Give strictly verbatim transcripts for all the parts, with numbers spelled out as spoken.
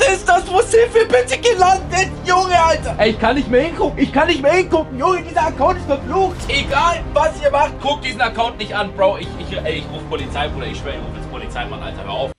ist das? Wo sind wir bitte gelandet? Junge, Alter. Ey, ich kann nicht mehr hingucken. Ich kann nicht mehr hingucken. Junge, dieser Account ist verflucht. Egal, was ihr macht, guckt diesen Account nicht an, Bro. Ich, ich, ey, ich rufe Polizei, Bruder. Ich schwöre, ich rufe jetzt Polizei, Mann, Alter. Hör auf.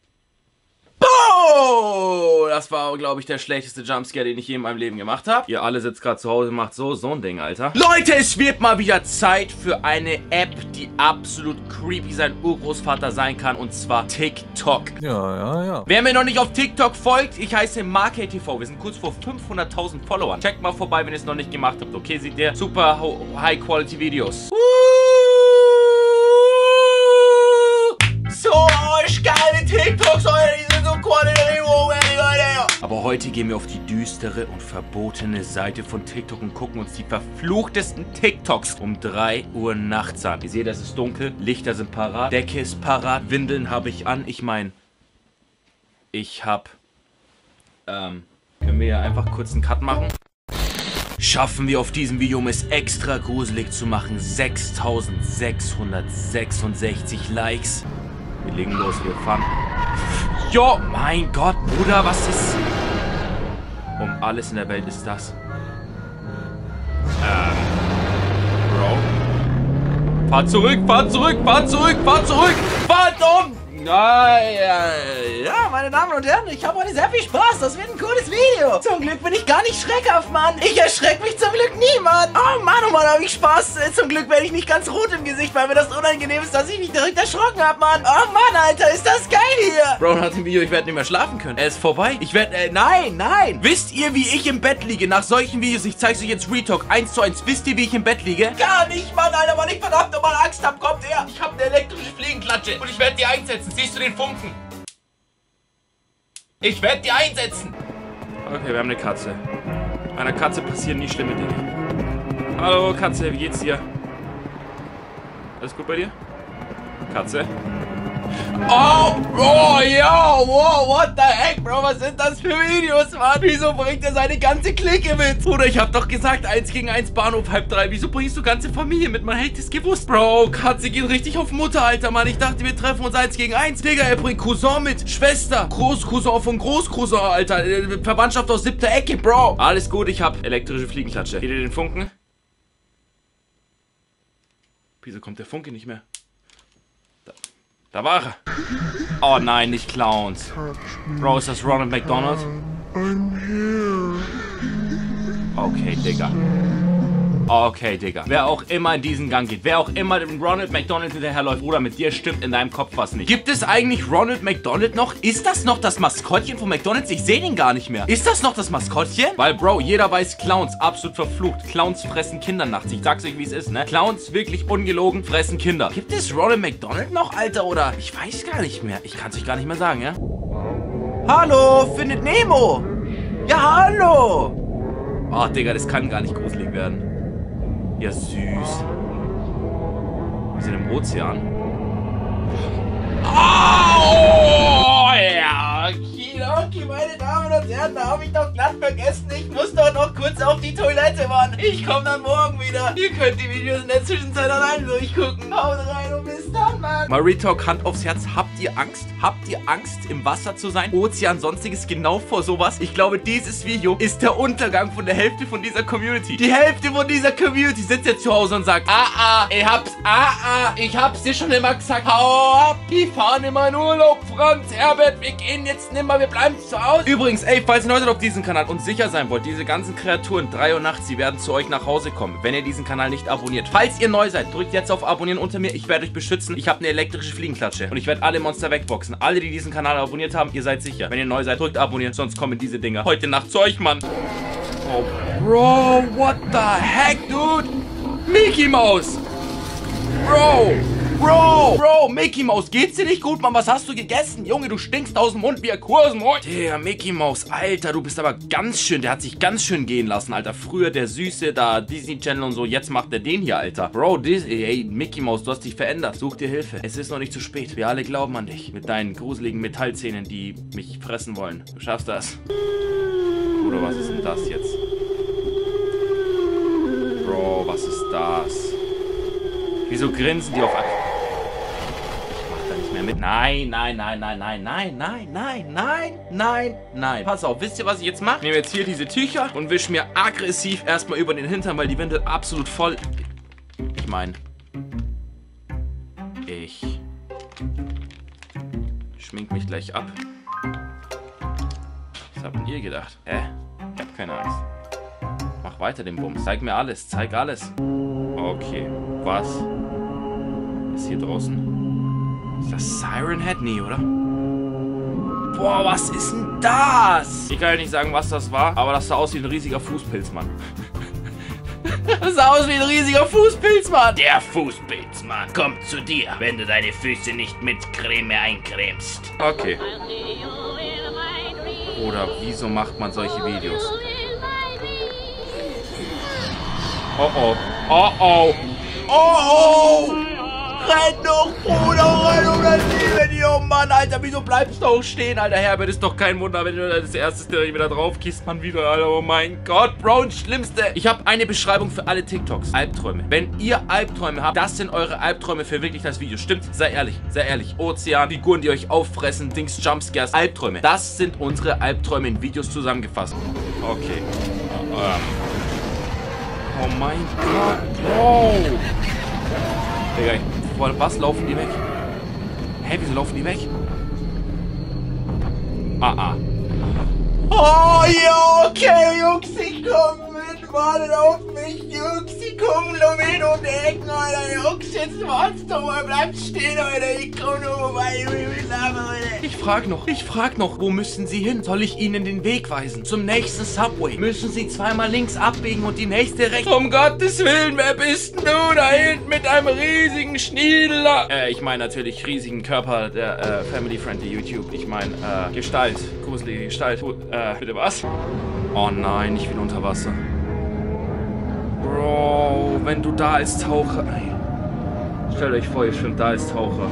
Oh, das war, glaube ich, der schlechteste Jumpscare, den ich je in meinem Leben gemacht habe. Ihr alle sitzt gerade zu Hause und macht so, so ein Ding, Alter. Leute, es wird mal wieder Zeit für eine App, die absolut creepy sein Urgroßvater sein kann, und zwar TikTok. Ja, ja, ja. Wer mir noch nicht auf TikTok folgt, ich heiße MarkeyTV. Wir sind kurz vor fünfhunderttausend Followern. Checkt mal vorbei, wenn ihr es noch nicht gemacht habt. Okay, seht ihr? Super High-Quality-Videos. So geile TikToks, Leute, die sind so qualitativ hochwertig, Leute. Aber heute gehen wir auf die düstere und verbotene Seite von TikTok und gucken uns die verfluchtesten TikToks um drei Uhr nachts an. Ihr seht, es ist dunkel, Lichter sind parat, Decke ist parat, Windeln habe ich an. Ich meine, ich hab, ähm, können wir ja einfach kurz einen Cut machen? Schaffen wir auf diesem Video, um es extra gruselig zu machen, sechstausendsechshundertsechsundsechzig Likes. Wir legen los, wir fahren. Jo, mein Gott, Bruder, was ist... Um alles in der Welt ist das. Ähm... Bro? Fahr zurück, fahr zurück, fahr zurück, fahr zurück! Fahrt um! Ja, ja, ja, meine Damen und Herren, ich habe heute sehr viel Spaß. Das wird ein cooles Video. Zum Glück bin ich gar nicht schreckhaft, Mann. Ich erschrecke mich zum Glück nie, Mann. Oh Mann, oh Mann, habe ich Spaß. Zum Glück werde ich nicht ganz rot im Gesicht, weil mir das unangenehm ist, dass ich mich direkt erschrocken habe, Mann. Oh Mann, Alter, ist das geil hier. Bro hat im Video, ich werde nicht mehr schlafen können. Er ist vorbei. Ich werde, äh, nein, nein. Wisst ihr, wie ich im Bett liege nach solchen Videos? Ich zeige euch jetzt Retalk eins zu eins. Wisst ihr, wie ich im Bett liege? Gar nicht, Mann, Alter, weil ich verdammt nochmal Angst habe. Kommt her. Ich habe eine elektrische Fliegenklatsche und ich werde die einsetzen. Siehst du den Funken? Ich werde die einsetzen. Okay, wir haben eine Katze. Einer Katze passieren nie schlimme Dinge. Hallo Katze, wie geht's dir? Alles gut bei dir? Katze? Oh, Bro, yo, wow, what the heck, Bro, was sind das für Videos, Mann? Wieso bringt er seine ganze Clique mit? Bruder, ich hab doch gesagt, eins gegen eins Bahnhof halb drei. Wieso bringst du ganze Familie mit? Man hätte es gewusst. Bro, Katze geht richtig auf Mutter, Alter, Mann. Ich dachte, wir treffen uns eins gegen eins. Digga, er bringt Cousin mit, Schwester, Großcousin von Großcousin, Alter. Verwandtschaft aus siebter Ecke, Bro. Alles gut, ich hab elektrische Fliegenklatsche. Seht ihr den Funken? Wieso kommt der Funke nicht mehr? Da war er. Oh nein, nicht Clowns. Bro, ist das Ronald McDonald? Okay, Digga. Okay, Digga. Wer auch immer in diesen Gang geht, wer auch immer dem Ronald McDonald hinterherläuft, Bruder, mit dir stimmt in deinem Kopf was nicht. Gibt es eigentlich Ronald McDonald noch? Ist das noch das Maskottchen von McDonald's? Ich sehe den gar nicht mehr. Ist das noch das Maskottchen? Weil, Bro, jeder weiß, Clowns, absolut verflucht. Clowns fressen Kinder nachts. Ich sag's euch, wie es ist, ne? Clowns, wirklich ungelogen, fressen Kinder. Gibt es Ronald McDonald noch, Alter, oder? Ich weiß gar nicht mehr. Ich kann's euch gar nicht mehr sagen, ja? Hallo, findet Nemo! Ja, hallo! Oh, Digga, das kann gar nicht gruselig werden. Ja, süß. Wir sind im Ozean. Oh, ja. Okay, okay, meine Damen und Herren, da habe ich doch glatt vergessen. Ich muss doch noch kurz auf die Toilette, Mann. Ich komme dann morgen wieder. Ihr könnt die Videos in der Zwischenzeit allein durchgucken. Haut rein und bis dann, Mann. Mal Retalk, Hand aufs Herz. Habt ihr Angst? Habt ihr Angst, im Wasser zu sein? Ozean, sonstiges, genau vor sowas? Ich glaube, dieses Video ist der Untergang von der Hälfte von dieser Community. Die Hälfte von dieser Community sitzt jetzt zu Hause und sagt, ah, ah, ich hab's, ah, ah, ich hab's dir schon immer gesagt. Hau ab, die fahren immer in Urlaub, Franz, Herbert, wir gehen jetzt nimmer, wir bleiben zu Hause. Übrigens, ey, falls ihr neu seid auf diesem Kanal und sicher sein wollt, diese ganzen Kreaturen, drei Uhr nachts, sie werden zu euch nach Hause kommen, wenn ihr diesen Kanal nicht abonniert. Falls ihr neu seid, drückt jetzt auf Abonnieren unter mir, ich werde euch beschützen. Ich habe eine elektrische Fliegenklatsche und ich werde alle Monster wegboxen. Alle, die diesen Kanal abonniert haben, ihr seid sicher. Wenn ihr neu seid, drückt abonnieren, sonst kommen diese Dinger heute Nacht zu euch, Mann. Oh, Bro, what the heck, dude? Mickey Mouse! Bro! Bro! Bro! Mickey Mouse, geht's dir nicht gut, Mann? Was hast du gegessen? Junge, du stinkst aus dem Mund wie ein Kursenmund. Der Mickey Mouse, Alter, du bist aber ganz schön, der hat sich ganz schön gehen lassen, Alter. Früher der Süße, da Disney Channel und so, jetzt macht er den hier, Alter. Bro, Disney, ey, Mickey Mouse, du hast dich verändert. Such dir Hilfe. Es ist noch nicht zu spät. Wir alle glauben an dich. Mit deinen gruseligen Metallzähnen, die mich fressen wollen. Du schaffst das. Oder was ist denn das jetzt? Bro, was ist das? Wieso grinsen die auf... Ich mach da nicht mehr mit. Nein, nein, nein, nein, nein, nein, nein, nein, nein, nein, nein. Pass auf, wisst ihr, was ich jetzt mache? Ich nehme jetzt hier diese Tücher und wische mir aggressiv erstmal über den Hintern, weil die Windel absolut voll... Ich meine... Ich... schmink mich gleich ab. Was habt ihr gedacht? Hä? Ich hab keine Angst. Mach weiter den Bums. Zeig mir alles. Zeig alles. Okay. Was ist hier draußen? Ist das Siren Head? Nee, oder? Boah, was ist denn das? Ich kann ja nicht sagen, was das war, aber das sah aus wie ein riesiger Fußpilzmann. Das sah aus wie ein riesiger Fußpilzmann. Der Fußpilzmann kommt zu dir, wenn du deine Füße nicht mit Creme eincremst. Okay. Oder wieso macht man solche Videos? Oh oh. Oh oh. Oh oh. Renn doch, Bruder, renn um dein Leben, oh Mann, Alter, wieso bleibst du auch stehen, Alter, Herbert, ist doch kein Wunder, wenn du das erste direkt wieder drauf kiest, man wieder, Alter, oh mein Gott, Bro, das Schlimmste. Ich habe eine Beschreibung für alle TikToks, Albträume. Wenn ihr Albträume habt, das sind eure Albträume für wirklich das Video, stimmt? Sei ehrlich, sei ehrlich, Ozean, Figuren, die euch auffressen, Dings, Jumpscares, Albträume, das sind unsere Albträume in Videos zusammengefasst. Okay. Ähm. Oh mein Gott, oh. Digga, was laufen die weg? Hä, wieso laufen die weg? Ah, ah. Oh, ja, okay, Jungs, ich komm mit, wartet auf mich, Jungs, ich komm nur mit um die Ecken, Alter, Jungs, jetzt wart's doch mal, bleibt stehen, Alter, ich komm nur vorbei, ich will mit Lava, Alter. Ich frag noch, ich frag noch, wo müssen Sie hin? Soll ich Ihnen den Weg weisen? Zum nächsten Subway. Müssen Sie zweimal links abbiegen und die nächste rechts? Um Gottes Willen, wer bist du da hinten mit einem riesigen Schniedel? Äh, ich meine natürlich riesigen Körper der, äh, family-friendly YouTube. Ich meine, äh, Gestalt, gruselige Gestalt. Äh, bitte was? Oh nein, nicht wieder unter Wasser. Bro, wenn du da als Taucher... Stellt euch vor, ihr schwimmt da als Taucher.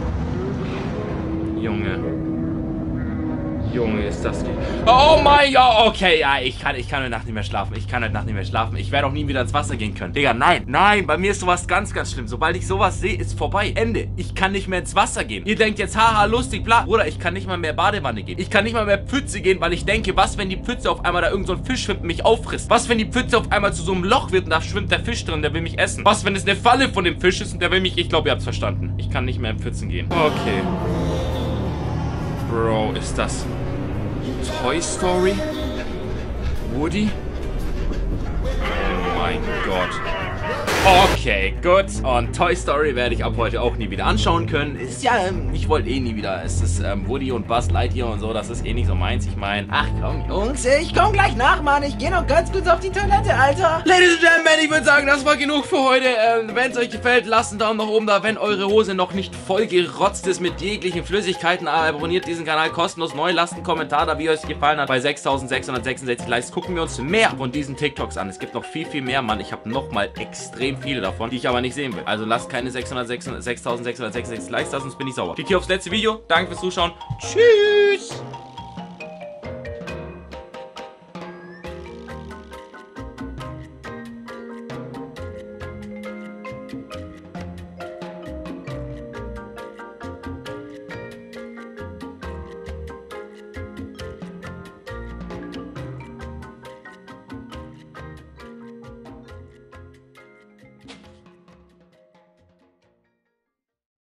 Junge. Junge, ist das... Oh mein Gott, okay, ja, ich kann, ich kann heute Nacht nicht mehr schlafen. Ich kann heute Nacht nicht mehr schlafen. Ich werde auch nie wieder ins Wasser gehen können. Digga, nein, nein, bei mir ist sowas ganz, ganz schlimm. Sobald ich sowas sehe, ist vorbei. Ende. Ich kann nicht mehr ins Wasser gehen. Ihr denkt jetzt, haha, lustig, bla. Bruder, ich kann nicht mal mehr Badewanne gehen. Ich kann nicht mal mehr Pfütze gehen, weil ich denke, was, wenn die Pfütze auf einmal da irgend so ein Fisch schwimmt und mich auffrisst? Was, wenn die Pfütze auf einmal zu so einem Loch wird und da schwimmt der Fisch drin, der will mich essen? Was, wenn es eine Falle von dem Fisch ist und der will mich... Ich glaube, ihr habt's verstanden. Ich kann nicht mehr in Pfützen gehen. Okay. Bro, ist das... Toy Story? Woody? Oh mein Gott. Okay, gut. Und Toy Story werde ich ab heute auch nie wieder anschauen können. Ist ja, ähm, ich wollte eh nie wieder. Es ist ähm, Woody und Buzz Lightyear und so. Das ist eh nicht so meins. Ich meine, ach komm, Jungs, ich komm gleich nach, Mann. Ich gehe noch ganz kurz auf die Toilette, Alter. Ladies and Gentlemen, ich würde sagen, das war genug für heute. Ähm, wenn es euch gefällt, lasst einen Daumen nach oben da. Wenn eure Hose noch nicht voll gerotzt ist mit jeglichen Flüssigkeiten, abonniert diesen Kanal kostenlos neu. Lasst einen Kommentar da, wie euch gefallen hat. Bei sechstausendsechshundertsechsundsechzig Likes gucken wir uns mehr von diesen TikToks an. Es gibt noch viel, viel mehr, Mann. Ich habe noch mal extrem viele davon, die ich aber nicht sehen will. Also lasst keine sechstausendsechshundertsechsundsechzig Likes da, sonst bin ich sauer. Klick hier aufs letzte Video. Danke fürs Zuschauen. Tschüss.